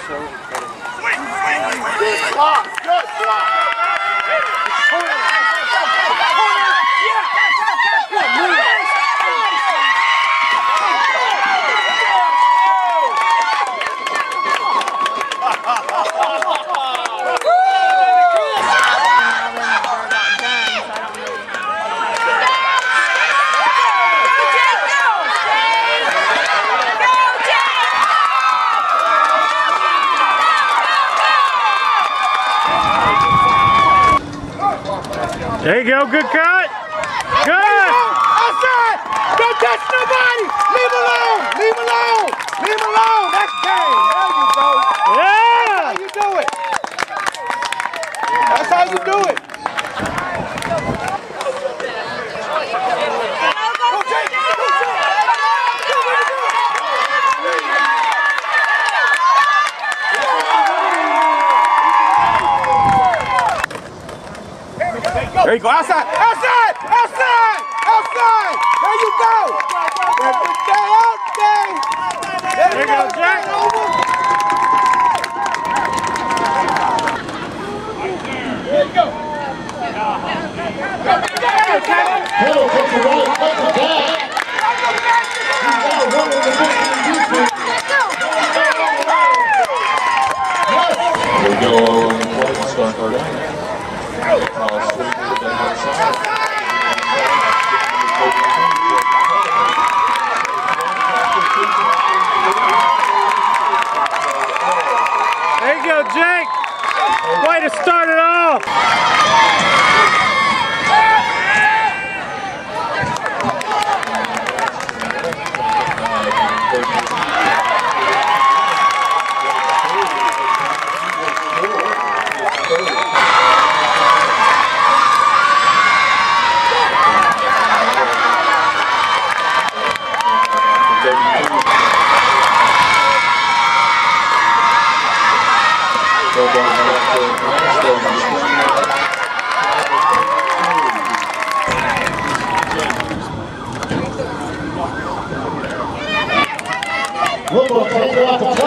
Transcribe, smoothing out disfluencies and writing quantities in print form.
Good block. Good block. There you go, good cut. Good. Outside. Don't touch nobody. Leave alone. Leave alone. Leave alone. That's game. There you go. Yeah. That's how you do it. That's how you do it. Go, Jake. Go, Jake. There you go, outside, outside, outside, outside. There you go. Stay out, stay. There you go, Jack. There you go. Tuttle takes the right, takes the back. He's got one of the big Here we go, start our down. There you go, Jake. Way to start it off. We'll take it off the